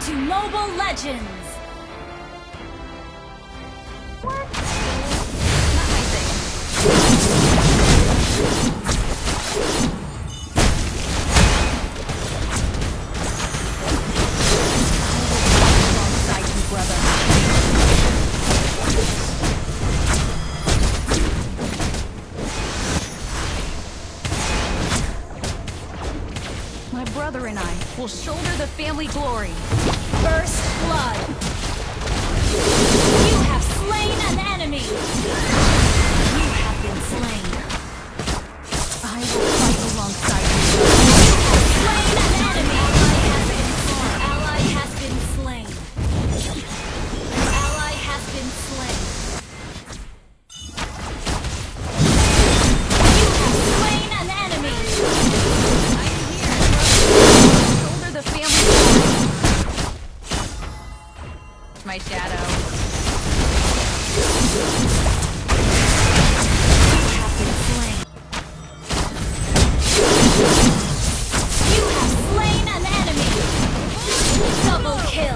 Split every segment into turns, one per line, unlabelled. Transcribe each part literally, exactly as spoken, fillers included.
to Mobile Legends!
What? Not my thing. Alongside you, brother. My brother and I will shoulder the family glory.
First blood! You have slain an enemy! You have been slain.
I will fight alongside you.
You have slain an enemy! Ally has been slain. Ally has been slain. You have slain an enemy!
I am here, brother. Shoulder the family glory. My shadow.
You have been slain. You have slain an enemy! Double kill!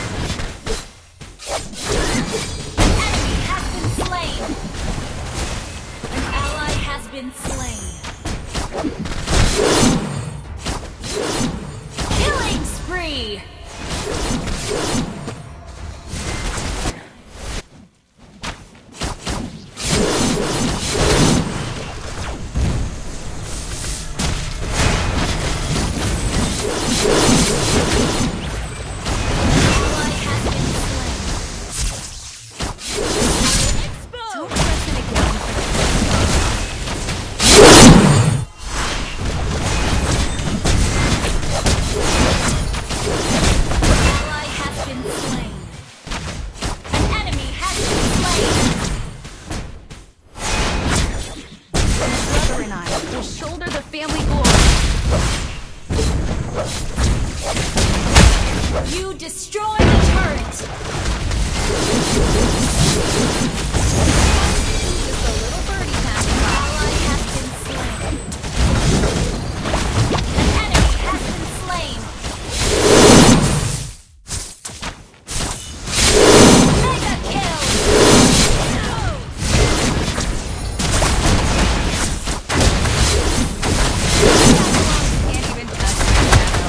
An enemy has been slain! An ally has been slain. Killing spree!
Shoulder the family glory.
You destroy the turret!
Just a little birdie passing by.
Ally has been slain. An enemy has been slain. Mega kill!
Can't even touch my shadow.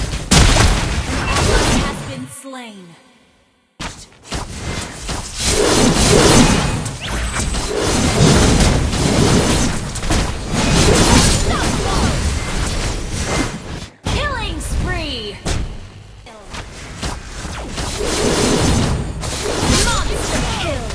Ally has been slain. Killing spree! Monster kill!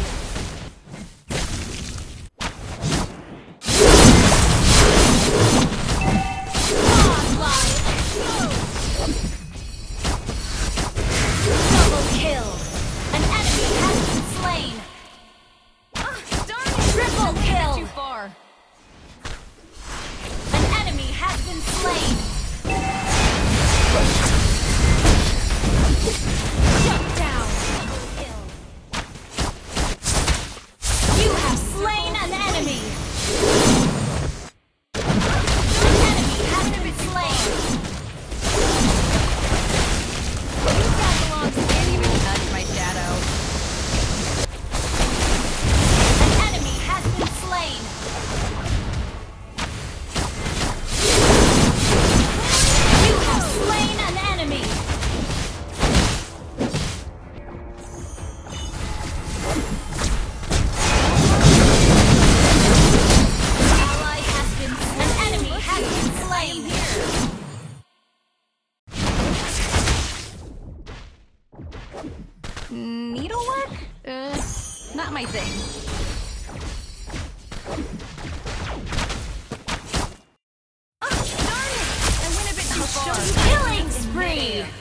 Double kill! An enemy has been slain!
Ah, darn it!
Triple kill!
Too far.
An enemy has been slain! Shut down! Double kill! You have slain an enemy! An enemy has been slain!
That belongs. Can't even touch my shadow.
An enemy has been slain! You have slain an enemy! Ally has been slain. An enemy has been slain!
Needlework? Uh, not my thing. Ah, darn it! I went a bit too far.
Killing spree!